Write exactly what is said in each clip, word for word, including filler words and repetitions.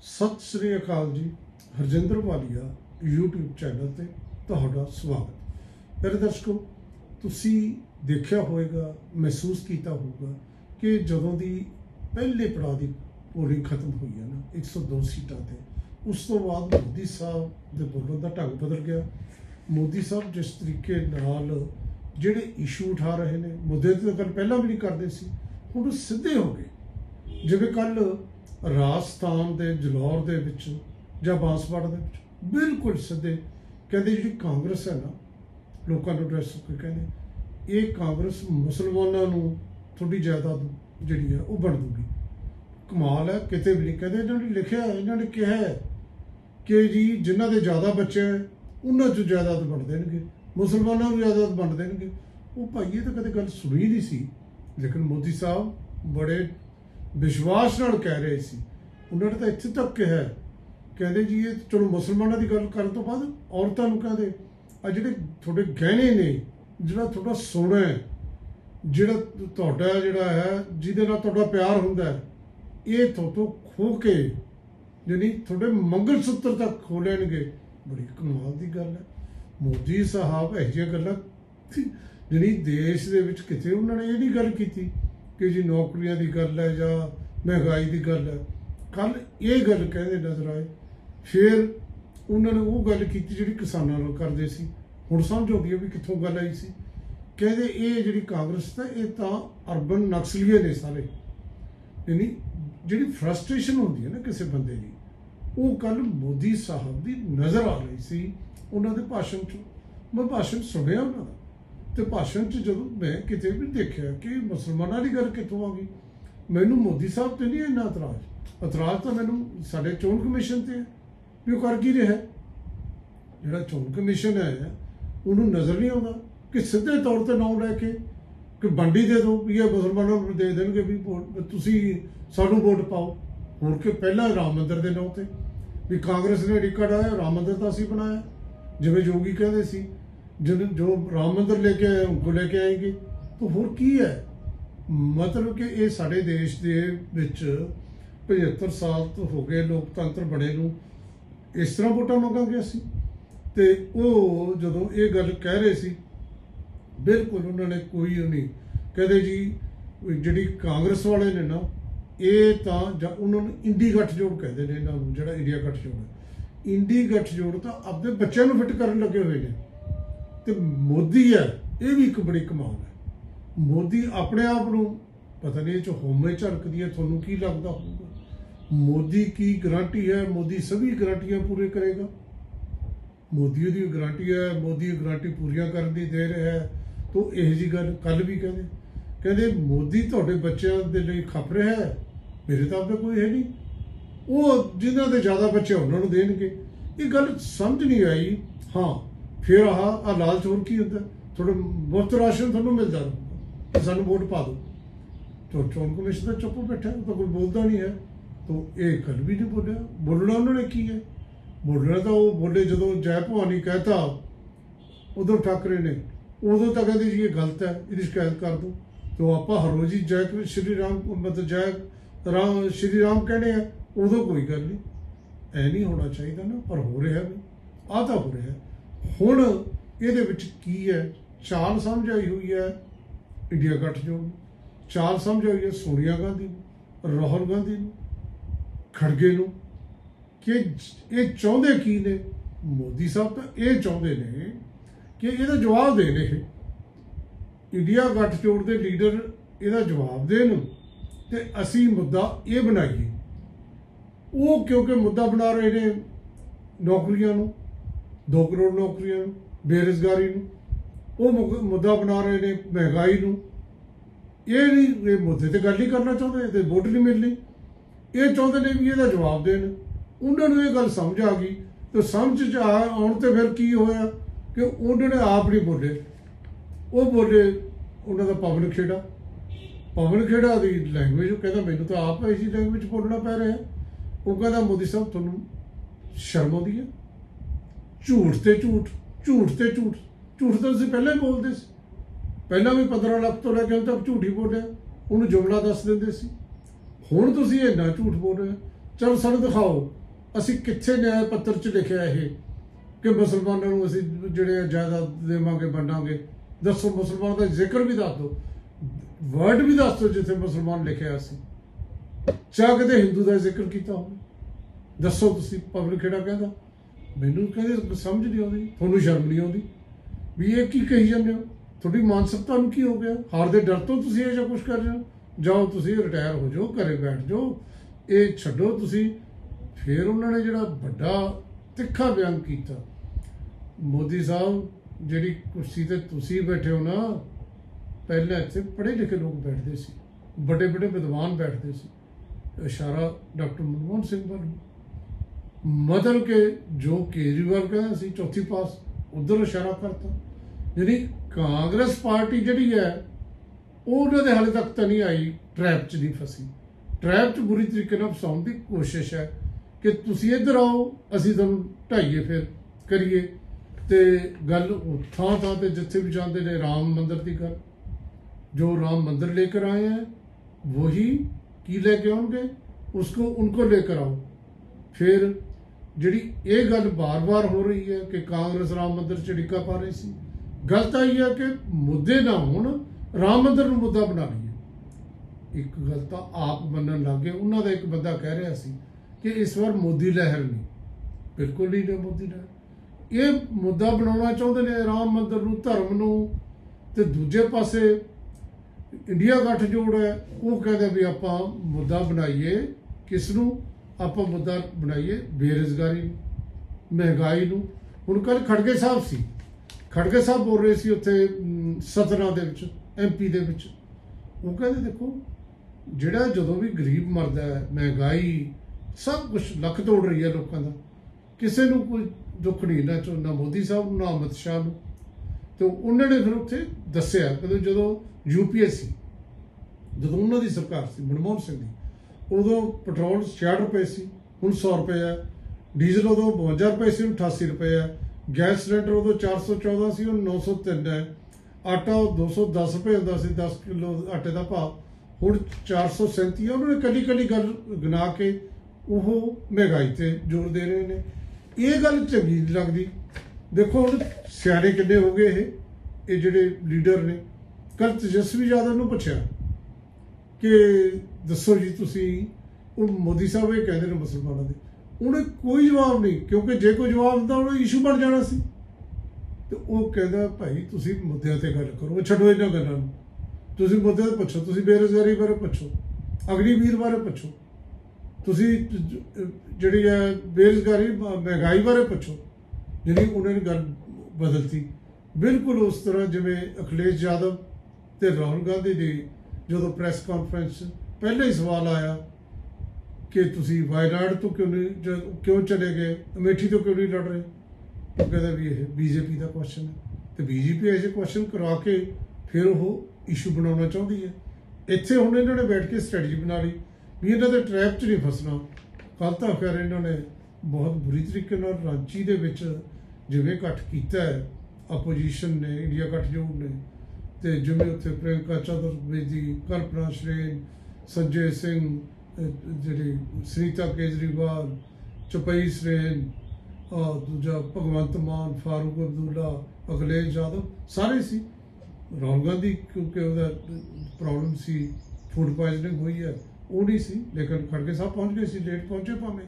सत श्री अकाल जी। हरजिंदर वालिया यूट्यूब चैनल ते तुहाडा स्वागत। मेरे दर्शकों, तुसी देखिया होएगा, महसूस किया होगा कि जदों दी पहले पड़ाव की पोलिंग खत्म हुई है ना एक सौ दो सीटां ते, उस तो बाद मोदी साहब दे बोलण दा ढंग बदल गया। मोदी साहब जिस तरीके नाल जिहड़े इशू उठा रहे ने, मुद्दे ते गल पहलां भी नहीं करदे सी, हुण सिद्धे हो गए। जिवें कल राजस्थान के जलौर दे विच जां बांसवाड़ा दे विच बिल्कुल सीधे कहते जी कांग्रेस है ना, लोगों को एड्रैस करके कहने ये कांग्रेस मुसलमानों को थोड़ी जायदाद जिहड़ी है वो बन दूगी। कमाल है, किते भी नहीं कहते। इन्होंने लिखा है, इन्होंने कहा है कि जी जिन्हों के ज़्यादा बच्चे हैं उन्होंने चो जायदाद बन देंगे, मुसलमानों को जायदाद बन देंगे। वो भाई ये तो कदे गल सुनी नहीं सी, लेकिन मोदी साहब बड़े विश्वास नाल कह रहे सी। उन्होंने तो इत्थे तक कहा, कहते जी ये चलो मुसलमानों की गल करने तो बाद औरतों को कहते आ जिहड़े थोड़े गहने ने, जिहड़ा थोड़ा सोना है, जिहड़ा तुहाडा जिहड़ा है जिहदे नाल तुहाडा प्यार हुंदा है, ये थोतों खो के यानी थोड़े मंगल सूत्र तक खो लैणगे। बड़ी कमाल की गल है। मोदी साहब इहो जिहियां गल्लां जिहड़ी देश दे विच किते उन्होंने ये नहीं गल कीती कि जी नौकरियां की गल है जां महंगाई की गल है। कल ये गल कहते नजर आए, फिर उन्होंने वो गल की जी किसानों नाल करदे सी। हुण समझ आउंदी है भी कित्थों गल आई सी। कहते ये जी कांग्रेस है ये तो अर्बन नक्सलीए ने सारे, यानी जी फ्रस्ट्रेशन होंदी है ना किसी बंदे की, वो कल मोदी साहब की नज़र आ रही सी उन्होंने भाषण च। मैं भाषण सुनिया उन्होंने, तो भाषण च जो मैं किते भी देखा कि मुसलमानों की गल कितों आ गई। मैनू मोदी साहब तो नहीं इन्ना इतराज, इतराज तो मैनू साडे चोण कमीशन से है भी कर की रहा। जिहड़ा चोण कमीशन है उन्होंने नज़र नहीं आता कि सीधे तौर पर नाम लैके कि बंडी दे दो भी ये मुसलमानों को दे देंगे भी तुसी सानू वोट पाओ। होर के पहला राम मंदिर के नाम से भी कांग्रेस ने रिकॉर्ड आया, राम मंदिर तो असीं बनाया जिवें योगी कहते सी, जो जो राम मंदिर लेके आए उनको लेके आएंगे। तो होर की है मतलब कि ये साडे देश दे विच पचहत्तर साल तो हो गए लोकतंत्र बने नूं, इस तरह वोटां मंगांगे असीं। ते वो जदों ये गल कह रहे सी बिल्कुल उन्होंने कोई नहीं कहते जी जिहड़ी कांग्रेस वाले ने ना ये तो उन्होंने इंडी गठजोड़ कहते हैं इन्होंने, जिहड़ा इंडिया गठजोड़ है, इंडी गठजोड़ तो अपने बच्चों को फिट करन लगे हुए हैं। तो मोदी है ये भी एक बड़ी कमाल है। मोदी अपने आप को पता नहीं जो होमे झलकदी है, थोनों की लगता होगा। मोदी की गारंटी है, मोदी सभी गारंटियां पूरे करेगा। मोदी की गारंटी है, मोदी गारंटी पूरियां करने की दे रहा है। तो यह जी गल कल भी कहते कहते मोदी तुहाडे बच्चों के लिए खप रहा है, मेरे तो आपका कोई है नहीं, वो जिन्हों के ज़्यादा बच्चे उन्होंने देंगे। ये गल समझ नहीं आई। हाँ फिर आह आ लाल चोर की होता, थोड़ा मुफ्त राशन थोड़ा मिलता रहूगा, सानू वोट पा दो। तो चोण कमीशन तो चुप बैठा, तो कोई बोलता नहीं है। तो ये गल भी नहीं बोलिया। बोलना उन्होंने की है, बोलना तो वो बोले जो जय भवानी कहता उदो ठाकरे ने, उदो तो कहते जी ये गलत है, इसकी शिकायत कर दो। तो आप हर रोज ही जय श्री राम मतलब जय राम श्री राम कहने हैं, उदो कोई गल नहीं। ऐ नहीं होना चाहिए ना, पर हो रहा है भी, आ तो हो रहा है। हुण इहदे विच की है चाल समझ आई हुई है इंडिया गठजोड़, चाल समझ आई है सोनिया गांधी, राहुल गांधी, खड़गे नूं कि ये चाहते की ने। मोदी साहब तो ये चाहते हैं कि इसका जवाब देन, इंडिया गठजोड़ के लीडर इसका जवाब देन ते असी मुद्दा ये बनाइए। वो क्योंकि मुद्दा बना रहे हैं नौकरियां नूं, दो करोड़ नौकरियां, बेरोजगारी नूं, वो मुद्दा बना रहे हैं महंगाई नूं। ये नहीं ये मुद्दे ते गल नहीं करना चाहते, तो वोट नहीं मिलनी। ये चाहते हैं भी इसका जवाब देन। उन्होंने ये गल समझ आ गई, तो समझ आउण ते फिर की होया कि उन्होंने आप नहीं बोले, वो बोले उन्होंने पवन खेड़ा, पवन खेड़ा की लैंगुएज कहता मैनू तो आप इसी लैंगुएज बोलना पै रहा है। वो कहता मोदी साहब तुहानू शर्म आउंदी है, झूठ ते झूठ, झूठ ते झूठ, झूठ तो असीं पहले ही बोलते सी, पहला भी पंद्रह लाख तो लैके तक झूठ ही बोलिया, उन्होंने जुमला दस देंदे सी। हुण तुसीं इन्ना झूठ बोल रहे हो। चलो सानू दिखाओ असी कित्थे न्याय पत्र च लिखिया है कि मुसलमानों नूं असी जिहड़े जायदाद देवांगे वंडांगे। दसो मुसलमान का जिक्र भी दस दो, वर्ड भी दस दो जिथे मुसलमान लिखिया सी, चाह कदे हिंदू का जिक्र किया हो? दसो तुसीं पब्लिक किहड़ा कहंदा? मैनूं कहंदे समझ नहीं आउंदी, तुहानूं शर्म नहीं आउंदी भी ये की कही जांदे हो? तुहाडी मानसिकता नूं की हो गया? हार दे डर तो तुसीं इह जिहा कुछ कर रहे हो? जाओ तुसीं रिटायर हो जाओ, घरे बैठ जाओ, ये छड्डो तुसीं। फिर उन्होंने जिहड़ा वड्डा तिखा बयान किया, मोदी साहब जिहड़ी कुर्सी ते तुसीं बैठे हो ना, पहले इत्थे पढ़े लिखे लोग बैठते सी, बड़े बड़े विद्वान बैठते सी। इशारा डॉक्टर मनमोहन सिंह वाल मतलब के जो केजरीवाल कहना सी चौथी पास उधर इशारा करता। यानी कांग्रेस पार्टी जिहड़ी है उन्होंने हाले तक तो नहीं आई, ट्रैप च नहीं फसी। ट्रैप च बुरी तरीके नाल फसाउण दी कोशिश है कि तुसीं इधर आओ, असीं तुहानूं ढाईए, फिर करिए। ते गल थां थां ते जिथे भी जाते ने राम मंदिर की गल, जो राम मंदिर लेकर आए हैं वही की लेके आउणगे, उसको उनको लेकर आओ। फिर जिहड़ी ये गल बार बार हो रही है कि कांग्रेस राम मंदिर च डिक्का पा रही सी, गल तां इह है कि मुद्दे ना होण, राम मंदिर नूं मुद्दा बना लईए। एक गल तां आप मनण लग गए, उन्हां दा एक बंदा कह रहा सी कि इस बार मोदी लहर नहीं, बिल्कुल नहीं ने मोदी लहर। ये मुद्दा बनाउणा चाहुंदे ने राम मंदिर नूं, धर्म नूं, ते दूजे पासे इंडिया गठजोड़ है वो कहते भी आप मुद्दा बनाइए, किसनूं आपां मुद्दा बनाइए? बेरोजगारी, महंगाई नूं। हुण कल खड़गे साहब सी, खड़गे साहब बोल रहे सी उत्थे सतना दे विच, एम पी दे विच, वो कहते देखो जिहड़ा जदों भी गरीब मरदा है, महंगाई सब कुछ लक तोड़ रही है लोगों का, किसी नूं कोई दुख नहीं, ना चो ना मोदी साहब नूं, ना अमित शाह नूं। तो उन्होंने फिर उत्थे दस्सिया कि जदों यू पी एस सी, जदों उन्हों की सरकार सी मनमोहन सिंह की, उदों पेट्रोल छियाठ रुपए सी, हुण सौ रुपए है, डीजल उदों बवंजा रुपए सी, हुण अठासी रुपए है, गैस सिलेंडर उदों चार सौ चौदह सी, हुण नौ सौ तीन है, आटा दो सौ दस रुपए होंदा सी, दस किलो आटे का भाव, हुण चार सौ सैंती है। उन्होंने कली कली गल गिना के वो महंगाई ते जोर दे रहे हैं। ये गल चंगी नहीं लगती। देखो हुण सियाणे किन्ने हो गए ये जिहड़े लीडर ने। कल तेजस्वी यादव नूं पुछया कि दसो जी तुसीं, हुण मोदी साहब ये कहंदे ने मुसलमानां दे, उन्हें कोई जवाब नहीं, क्योंकि जे कोई जवाब दिंदा उन्हें इशू बन जाना सी। तो वो कहंदा भाई तुसीं मुद्दे ते गल करो, छड्डो इन्हां गल्लां नूं, तुसीं मुद्दे ते पुछो, तुसीं बेरोजगारी बारे पुछो, अग्निवीर बारे पुछो, तुसीं जिहड़ी है बेरोजगारी महंगाई बारे पुछो। जिहड़ी उन्होंने गल बदलती बिल्कुल उस तरह जिवें अखिलेश यादव ते राहुल गांधी की जो प्रैस कॉन्फ्रेंस पहले ही सवाल आया कि तुसीं वायनाड तो क्यों नहीं क्यों चले गए, अमेठी तो क्यों नहीं लड़ रहे, तो कहते भी ये बीजेपी का क्वेश्चन है। तो बीजेपी ऐसे क्वेश्चन करा के फिर वो इशू बनाना चाहती है। इत्थे हुण इन्होंने बैठ के स्ट्रैटजी बना ली भी इन्हों के ट्रैप च नहीं फसना। कल तो खैर इन्होंने बहुत बुरी तरीके नाल रांची दे विच जिवें इकट्ठ कीता है अपोजिशन ने, इंडिया गठजोड़ ने, तो जिवें उत्थे प्रियंका चतुर्वेदी, कल्पना श्रेन, संजय सिंह, जिहड़ी सुनीता केजरीवाल, चौपाई श्रेन, दूजा भगवंत मान, फारूक अब्दुल्ला, अखिलेश यादव सारे सी। राहुल गांधी क्योंकि वह प्रॉब्लम सी, फूड पॉइजनिंग हुई है, वो नहीं सी, लेकिन खड़गे साहब पहुँच गए सी, लेट पहुँचे भावें।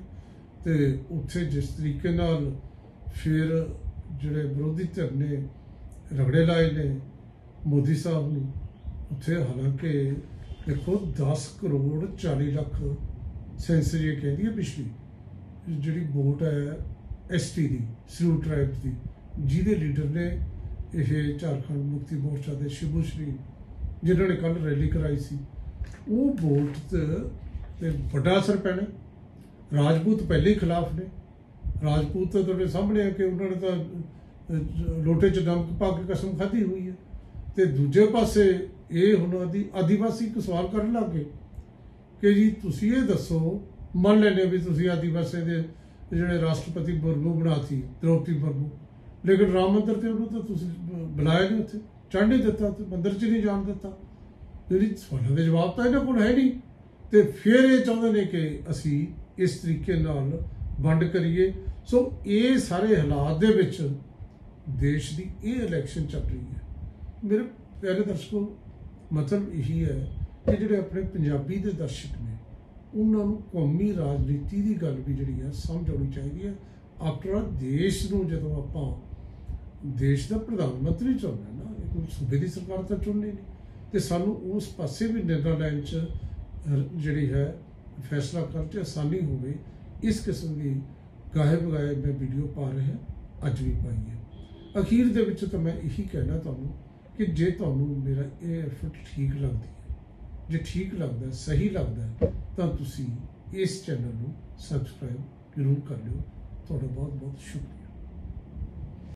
तो उत्थे जिस तरीके नाल फिर जिहड़े विरोधी धिर ने रगड़े लाए ने मोदी साहब ने उत्थे, हालांकि देखो दस करोड़ चाली लख सेंसर ये कहती है पिछली जिहड़ी वोट है एस टी की, शेड्यूल ट्राइब्स की, जिहदे लीडर ने यह झारखंड मुक्ति मोर्चा के शिबू श्री जिन्होंने कल रैली कराई सी, वो वोट ते बड़ा असर पैना। राजपूत पहले ही खिलाफ ने, राजपूत तो तुहाडे सामने है कि उन्होंने तो लोटे च नमक पा के कसम खाधी हुई है। तो दूजे पासे ये हुण आदि आदिवासी एक सवाल करन लग गए कि जी तुसीं ये दसो, मान लैने भी तुसीं आदिवासी के जिहड़े राष्ट्रपति मुर्मू बनाती द्रौपदी मुर्मू, लेकिन राम मंदिर ते उन्होंने तो तुसीं बुलाया नहीं, उत्थे चढ़ नहीं दिता, मंदिर च नहीं जाण दिता। जी सवालों के जवाब तो इन्होंने कोल है नहीं। तो फिर ये चाहते हैं कि असी इस तरीके नाल वंड करिए। सो ये सारे हालात दे विच देश की ये इलैक्शन चल रही है। मेरे प्यारे दर्शकों, मतलब यही है कि जिहड़े अपने पंजाबी दे दर्शक ने उन्होंने कौमी राजनीति की गल भी जी है समझ आनी चाहिए है। आफ्टर ऑल देश नूं जदों आपां देश का प्रधानमंत्री चुनना ना, कोई सूबे की सरकार तो चुननी नहीं, तो सानू उस पासे भी निर्णय लैन च जिहड़ी है फैसला करते आसानी होवे, इस किस्म की गाहे बगाए मैं वीडियो पा रहे हैं, अज भी पाई है। अखीर दे विच तो मैं यही कहना तुहानू कि जे तुहानू मेरा ये एफर्ट ठीक लगदी है, जे ठीक लगता है, सही लगता है, तो तुसी इस चैनल को सबसक्राइब जरूर कर लियो। तुहाडा बहुत बहुत शुक्रिया।